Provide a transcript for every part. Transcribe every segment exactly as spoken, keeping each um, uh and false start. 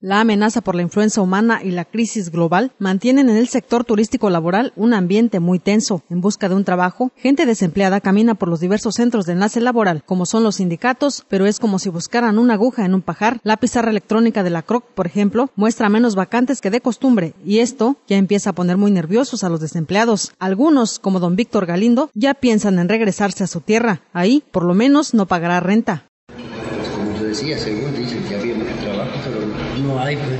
La amenaza por la influenza humana y la crisis global mantienen en el sector turístico laboral un ambiente muy tenso. En busca de un trabajo, gente desempleada camina por los diversos centros de enlace laboral, como son los sindicatos, pero es como si buscaran una aguja en un pajar. La pizarra electrónica de la C R O C, por ejemplo, muestra menos vacantes que de costumbre, y esto ya empieza a poner muy nerviosos a los desempleados. Algunos, como don Víctor Galindo, ya piensan en regresarse a su tierra. Ahí, por lo menos, no pagará renta. Como te decía, según dicen que había mucho trabajo, pero no hay, pues.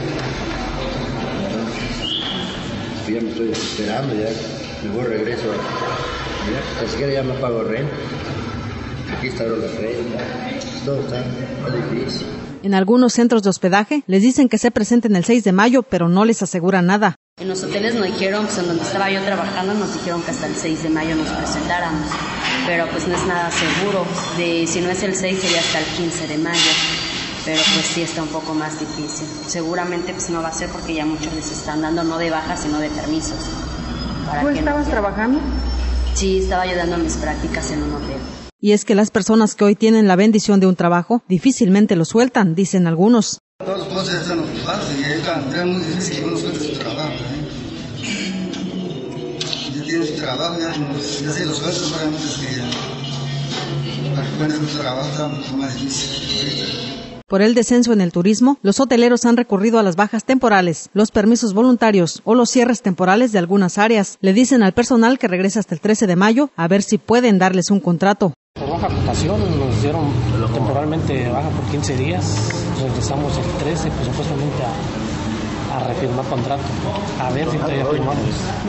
Ya me estoy desesperando, ya. Mejor regreso a... Ya, ni siquiera ya no pago renta. Aquí está ahora la renta. Todo está difícil. En algunos centros de hospedaje les dicen que se presenten el seis de mayo, pero no les aseguran nada. En los hoteles nos dijeron, pues en donde estaba yo trabajando, nos dijeron que hasta el seis de mayo nos presentáramos, pero pues no es nada seguro. De, si no es el seis sería hasta el quince de mayo, pero pues sí está un poco más difícil. Seguramente pues no va a ser porque ya muchos les están dando no de bajas sino de permisos. ¿Tú estabas no... trabajando? Sí, estaba ayudando a mis prácticas en un hotel. Y es que las personas que hoy tienen la bendición de un trabajo difícilmente lo sueltan, dicen algunos. Todos los cosas están ocupados y es muy difícil que uno suelte su trabajo. ¿eh? Ya tienes su trabajo, ya, ya se lo sueltas, obviamente es que ya, para que puedas hacer tu trabajo está mucho más difícil. Por el descenso en el turismo, los hoteleros han recurrido a las bajas temporales, los permisos voluntarios o los cierres temporales de algunas áreas. Le dicen al personal que regrese hasta el trece de mayo a ver si pueden darles un contrato. Por baja ocupación nos dieron temporalmente baja por quince días, regresamos el trece, pues supuestamente a, a refirmar contrato, a ver si todavía firmamos.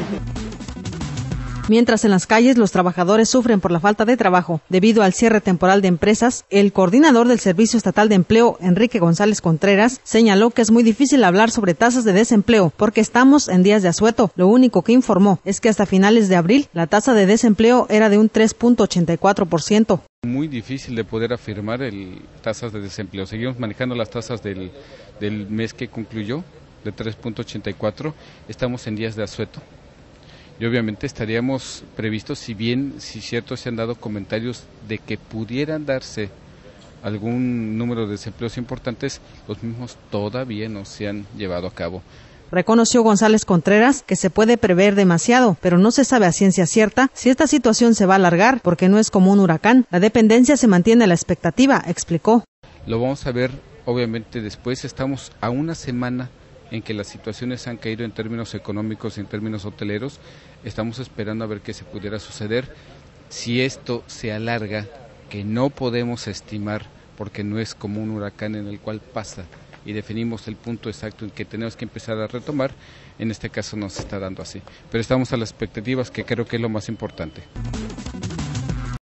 Mientras en las calles los trabajadores sufren por la falta de trabajo debido al cierre temporal de empresas, el coordinador del Servicio Estatal de Empleo, Enrique González Contreras, señaló que es muy difícil hablar sobre tasas de desempleo porque estamos en días de asueto. Lo único que informó es que hasta finales de abril la tasa de desempleo era de un tres punto ochenta y cuatro por ciento. Muy difícil de poder afirmar el tasas de desempleo. Seguimos manejando las tasas del, del mes que concluyó, de tres punto ochenta y cuatro. Estamos en días de asueto. Y obviamente estaríamos previstos, si bien, si cierto, se han dado comentarios de que pudieran darse algún número de desempleos importantes, los mismos todavía no se han llevado a cabo. Reconoció González Contreras que se puede prever demasiado, pero no se sabe a ciencia cierta si esta situación se va a alargar, porque no es como un huracán. La dependencia se mantiene a la expectativa, explicó. Lo vamos a ver, obviamente, después. Estamos a una semana en que las situaciones han caído en términos económicos y en términos hoteleros. Estamos esperando a ver qué se pudiera suceder. Si esto se alarga, que no podemos estimar, porque no es como un huracán en el cual pasa y definimos el punto exacto en que tenemos que empezar a retomar, en este caso no se está dando así. Pero estamos a las expectativas, que creo que es lo más importante.